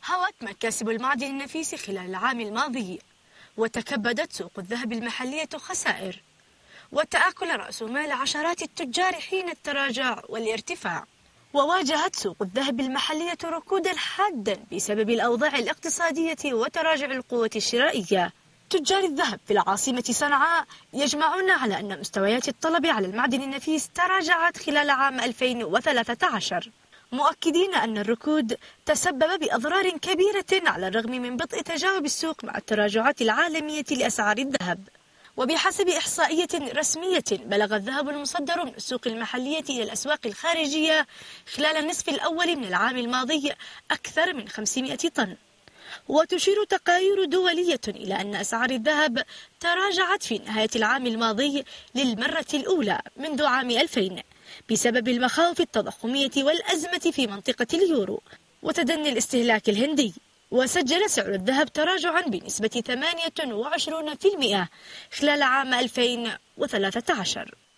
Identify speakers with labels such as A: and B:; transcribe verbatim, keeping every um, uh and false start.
A: هوت مكاسب المعدن النفيس خلال العام الماضي، وتكبدت سوق الذهب المحلية خسائر، وتآكل رأس مال عشرات التجار حين التراجع والارتفاع. وواجهت سوق الذهب المحلية ركودا حادا بسبب الأوضاع الاقتصادية وتراجع القوة الشرائية. تجار الذهب في العاصمة صنعاء يجمعون على أن مستويات الطلب على المعدن النفيس تراجعت خلال عام ألفين وثلاثة عشر، مؤكدين أن الركود تسبب بأضرار كبيرة على الرغم من بطء تجاوب السوق مع التراجعات العالمية لأسعار الذهب. وبحسب إحصائية رسمية، بلغ الذهب المصدر من السوق المحلية إلى الأسواق الخارجية خلال النصف الأول من العام الماضي أكثر من خمسمائة طن. وتشير تقارير دولية إلى أن أسعار الذهب تراجعت في نهاية العام الماضي للمرة الأولى منذ عام ألفين بسبب المخاوف التضخمية والأزمة في منطقة اليورو وتدني الاستهلاك الهندي. وسجل سعر الذهب تراجعا بنسبة ثمانية وعشرين بالمئة خلال عام ألفين وثلاثة عشر.